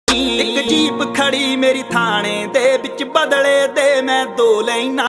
एक जीप खड़ी मेरी थाने दे विच बदले दे मैं दो लाइना